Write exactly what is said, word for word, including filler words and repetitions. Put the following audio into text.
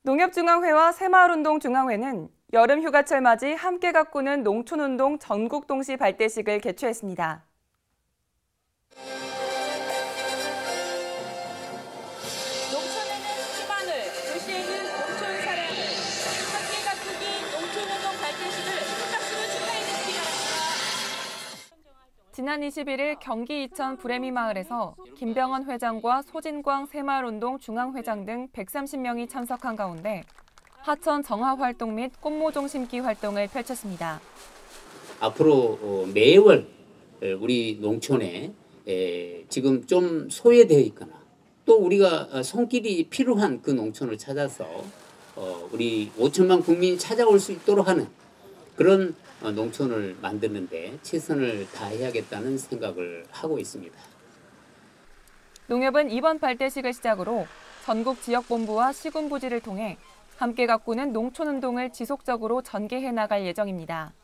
농협중앙회와 새마을운동중앙회는 여름휴가철 맞이 함께 가꾸는 농촌운동 전국동시 발대식을 개최했습니다. 농촌에는 희망을, 도시에는 농촌 사랑을, 함께 가꾸기 농촌운동 발대식을 큰 박수로 축하해 주시기 바랍니다. 지난 이십일일 경기 이천 부래미 마을에서 김병헌 회장과 소진광 새마을운동 중앙회장 등 백삼십 명이 참석한 가운데 하천 정화 활동 및 꽃모종 심기 활동을 펼쳤습니다. 앞으로 매월 우리 농촌에 지금 좀 소외되어 있거나 또 우리가 손길이 필요한 그 농촌을 찾아서 우리 오천만 국민이 찾아올 수 있도록 하는 그런 농촌을 만드는 데 최선을 다해야겠다는 생각을 하고 있습니다. 농협은 이번 발대식을 시작으로 전국 지역본부와 시군부지를 통해 함께 가꾸는 농촌운동을 지속적으로 전개해 나갈 예정입니다.